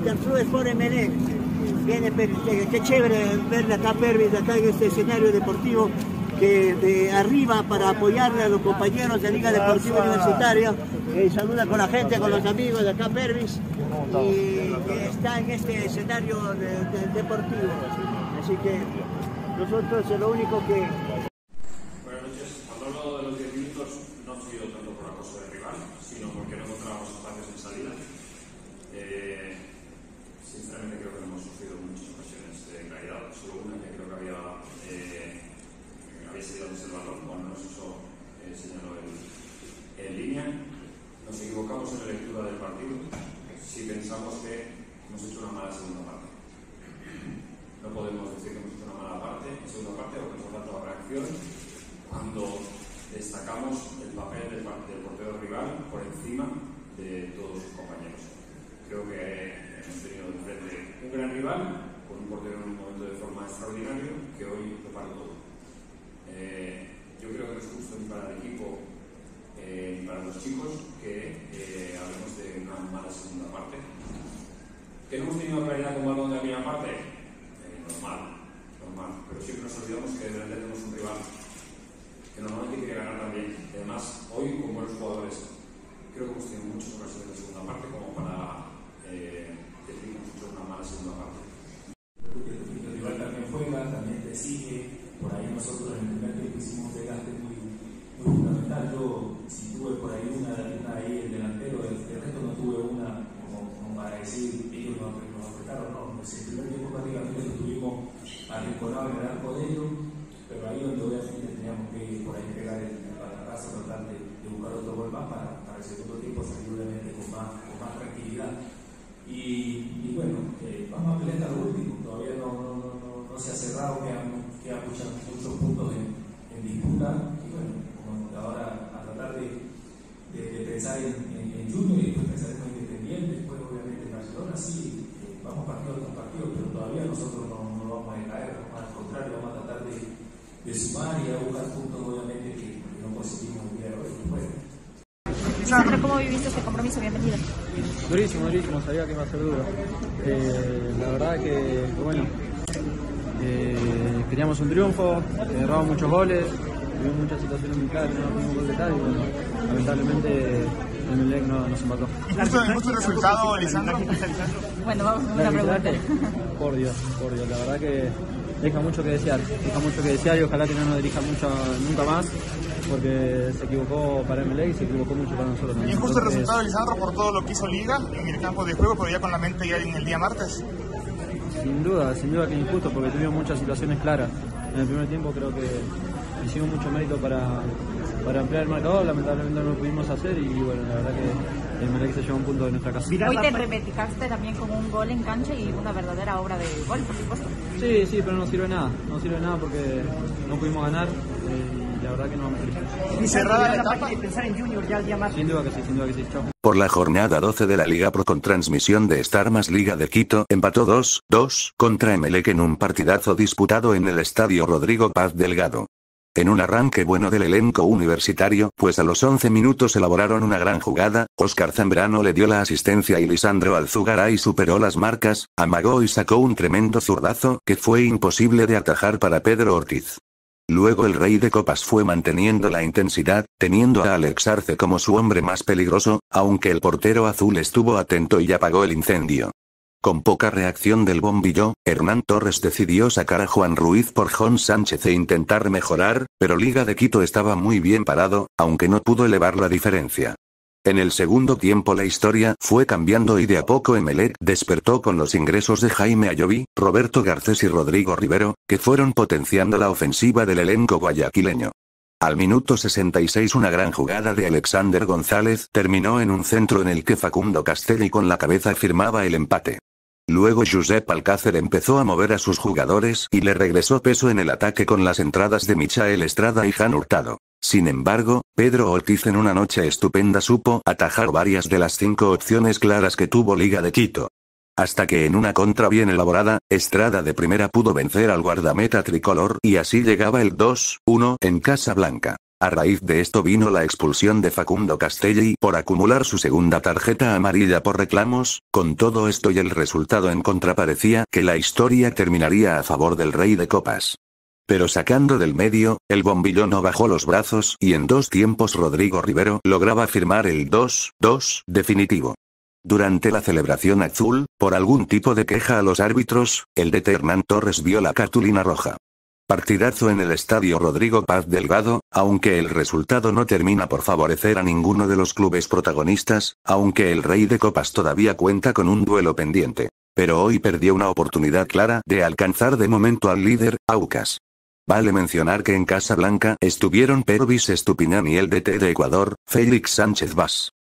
Interflue por Emelec. Viene, qué chévere ver acá Pervis, acá en este escenario deportivo, que de arriba para apoyarle a los compañeros de Liga Deportiva Universitaria. Saluda con la gente, con los amigos de acá Pervis, y que está en este escenario deportivo. Así que nosotros lo único que... Buenas noches. Cuando hablo de los 10 minutos no ha sido tanto por acoso de rival, sino porque no encontrábamos espacios en salida. Sinceramente creo que no hemos sufrido muchas ocasiones de claridad, solo una que creo que había salido desde el balón, cuando nos hizo señaló en línea. Nos equivocamos en la lectura del partido si pensamos que hemos hecho una mala segunda parte. No podemos decir que hemos hecho una mala parte en segunda parte o que nos falta reacción cuando destacamos el papel del portero rival por encima de todos sus compañeros. Creo que hemos tenido de frente un gran rival con un portero en un momento de forma extraordinario que hoy lo paró todo. Yo creo que no es justo ni para el equipo ni para los chicos que hablemos de una mala segunda parte. ¿Que no hemos tenido claridad con balón de la primera parte? Normal, pero siempre nos olvidamos que delante tenemos un rival que normalmente quiere ganar también. Además, hoy con buenos jugadores, creo que hemos tenido muchas ocasiones de segunda parte como para decir que hemos hecho una mala segunda parte. El rival también juega, también te sigue. Por ahí nosotros en el primer tiempo hicimos un desgaste muy fundamental. Yo, si tuve por ahí una ahí el delantero, el resto no tuve una como para decir ellos nos apretaron, no. Pues el primer tiempo prácticamente estuvimos arrinconados en el arco de ellos, pero ahí donde obviamente teníamos que por ahí pegar el batacazo, tratar de buscar otro gol más para el segundo tiempo salir obviamente con más tranquilidad. Y bueno, vamos a pelear hasta lo último, todavía no se ha cerrado, quedan muchos puntos en disputa, y bueno, como ahora a tratar de pensar en Junior y después pensar en Independiente, después obviamente en Barcelona, sí, vamos partido tras partido, pero todavía nosotros no vamos a decaer, al contrario, vamos a tratar de sumar y a buscar puntos obviamente que no conseguimos el día de hoy. Lisandro, ¿cómo viviste este compromiso? Bienvenido. Durísimo, sabía que iba a ser duro. La verdad que bueno, queríamos un triunfo, erramos muchos goles, tuvimos muchas situaciones muy claras, no tuvimos gol de tal y bueno, lamentablemente el Emelec nos empató. ¿Justo el resultado, Lisandro? Bueno, vamos a una pregunta. Por Dios, la verdad que deja mucho que desear y ojalá que no nos dirija mucho nunca más, porque se equivocó para Emelec y se equivocó mucho para nosotros también. ¿Injusto el resultado, Lisandro, por todo lo que hizo Liga en el campo de juego, pero ya con la mente ya en el día martes? Sin duda que injusto, porque tuvimos muchas situaciones claras. En el primer tiempo creo que hicimos mucho mérito para ampliar el marcador, lamentablemente no lo pudimos hacer y bueno, la verdad que el Emelec se lleva un punto de nuestra casa. Hoy te reivindicaste también con un gol en cancha y una verdadera obra de gol, por supuesto. Sí, pero no sirve nada porque no pudimos ganar y la verdad que no vamos a ¿Y cerrada la etapa? Y pensar en Junior ya el día más. Sin duda que sí, chao. Por la jornada 12 de la Liga Pro con transmisión de Star más Liga de Quito, empató 2-2 contra Emelec en un partidazo disputado en el estadio Rodrigo Paz Delgado. En un arranque bueno del elenco universitario, pues a los 11 minutos elaboraron una gran jugada, Óscar Zambrano le dio la asistencia y Lisandro Alzugaray superó las marcas, amagó y sacó un tremendo zurdazo que fue imposible de atajar para Pedro Ortiz. Luego el Rey de Copas fue manteniendo la intensidad, teniendo a Alex Arce como su hombre más peligroso, aunque el portero azul estuvo atento y apagó el incendio. Con poca reacción del bombillo, Hernán Torres decidió sacar a Juan Ruiz por Jon Sánchez e intentar mejorar, pero Liga de Quito estaba muy bien parado, aunque no pudo elevar la diferencia. En el segundo tiempo la historia fue cambiando y de a poco Emelec despertó con los ingresos de Jaime Ayoví, Roberto Garcés y Rodrigo Rivero, que fueron potenciando la ofensiva del elenco guayaquileño. Al minuto 66 una gran jugada de Alexander González terminó en un centro en el que Facundo Castelli con la cabeza firmaba el empate. Luego Josep Alcácer empezó a mover a sus jugadores y le regresó peso en el ataque con las entradas de Michael Estrada y Jan Hurtado. Sin embargo, Pedro Ortiz en una noche estupenda supo atajar varias de las 5 opciones claras que tuvo Liga de Quito. Hasta que en una contra bien elaborada, Estrada de primera pudo vencer al guardameta tricolor y así llegaba el 2-1 en Casablanca. A raíz de esto vino la expulsión de Facundo Castelli por acumular su segunda tarjeta amarilla por reclamos. Con todo esto y el resultado en contra parecía que la historia terminaría a favor del Rey de Copas. Pero sacando del medio, el bombillo no bajó los brazos y en 2 tiempos Rodrigo Rivero lograba firmar el 2-2 definitivo. Durante la celebración azul, por algún tipo de queja a los árbitros, el DT Hernán Torres vio la cartulina roja. Partidazo en el estadio Rodrigo Paz Delgado, aunque el resultado no termina por favorecer a ninguno de los clubes protagonistas, aunque el Rey de Copas todavía cuenta con un duelo pendiente. Pero hoy perdió una oportunidad clara de alcanzar de momento al líder, Aucas. Vale mencionar que en Casablanca estuvieron Pervis Estupiñán y el DT de Ecuador, Félix Sánchez Vaz.